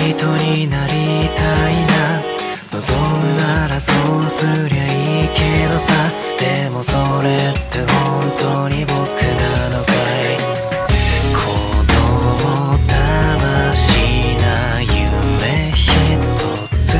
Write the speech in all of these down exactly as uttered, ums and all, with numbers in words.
人になりたいな。望むならそうすりゃいいけどさ。でもそれって本当に僕なのかい。子供だましな夢一つ。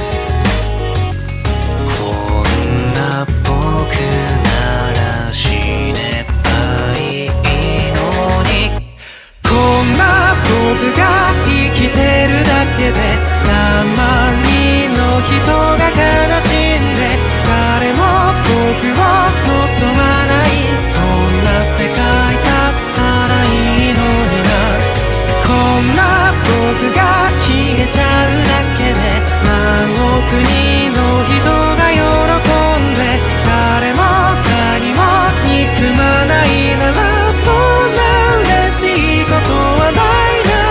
こんな僕なら死ねばいいのに。こんな僕が生きてるだけで何万人の人が悲しんで、誰も僕を望まない、そんな世界だったらいいのにな。こんな僕が消えちゃうだけで何億人の人が喜んで、誰も何も憎まないなら、そんな嬉しいことはないな。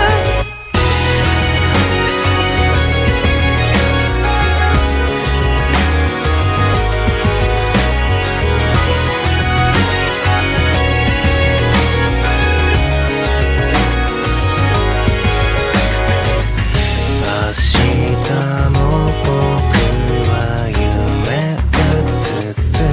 明日も僕は夢うつつ、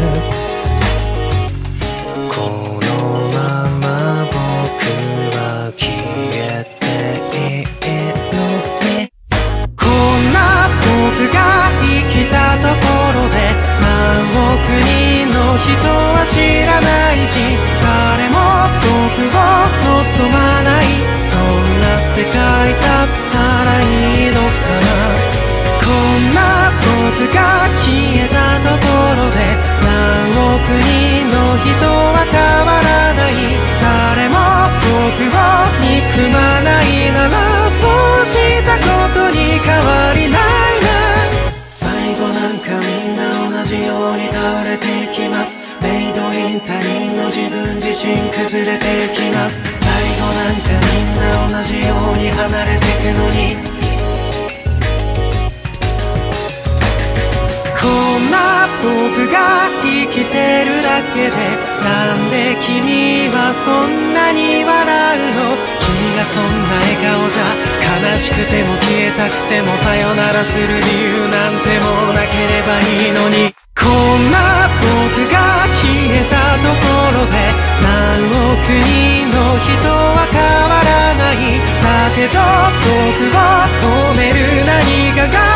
このまま僕は消えていいのに。こんな僕が生きたところで何億人の人は知らないし、誰も僕を望まない、そんな世界だったらいいのかな。こんな僕が消えたところで何億人の人は変わらない、誰も僕を憎まないなら、そうしたことに変わりないな。最後なんかみんな同じように倒れていきます。メイドイン他人の自分自身崩れていきます。最後なんかみんな同じように離れてくのに。こんな僕が生きてるだけでなんで君はそんなに笑うの。君がそんな笑顔じゃ悲しくても消えたくてもさよならする理由なんてもなければいいのに。こんな僕が消えたところで何億人の人は変わらない。だけど僕を止める何かが